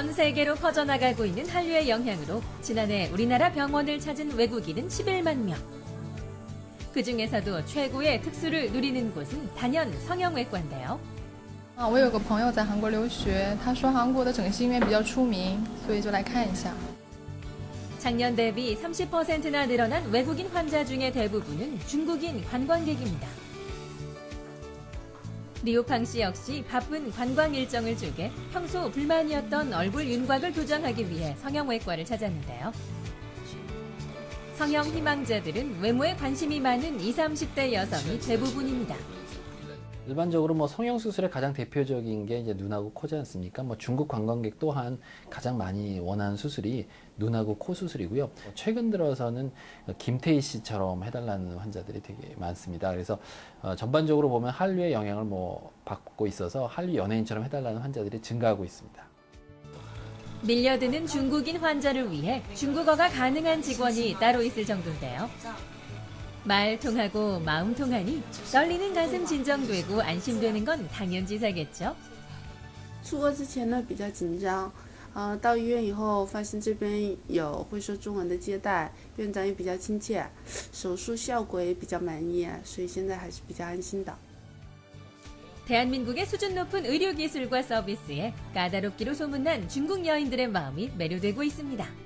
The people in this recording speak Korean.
전 세계로 퍼져나가고 있는 한류의 영향으로 지난해 우리나라 병원을 찾은 외국인은 11만 명. 그중에서도 최고의 특수를 누리는 곳은 단연 성형외과인데요. 我有个朋友在韩国留学，他说韩国的整形医院比较出名，所以就来看一下。 작년 대비 30%나 늘어난 외국인 환자 중에 대부분은 중국인 관광객입니다. 리우팡 씨 역시 바쁜 관광 일정을 쪼개 평소 불만이었던 얼굴 윤곽을 교정하기 위해 성형외과를 찾았는데요. 성형 희망자들은 외모에 관심이 많은 20, 30대 여성이 대부분입니다. 일반적으로 성형 수술의 가장 대표적인 게 이제 눈하고 코지 않습니까? 중국 관광객 또한 가장 많이 원하는 수술이 눈하고 코 수술이고요. 최근 들어서는 김태희 씨처럼 해달라는 환자들이 되게 많습니다. 그래서 전반적으로 보면 한류의 영향을 받고 있어서 한류 연예인처럼 해달라는 환자들이 증가하고 있습니다. 밀려드는 중국인 환자를 위해 중국어가 가능한 직원이 따로 있을 정도인데요. 말 통하고 마음 통하니 떨리는 가슴 진정되고 안심되는 건 당연지사겠죠. 出国之前呢比较紧张，到医院以后发现这边有会说中文的接待，院长也比较亲切，手术效果也比较满意，所以现在还是比较安心的。 대한민국의 수준 높은 의료기술과 서비스에 까다롭기로 소문난 중국 여인들의 마음이 매료되고 있습니다.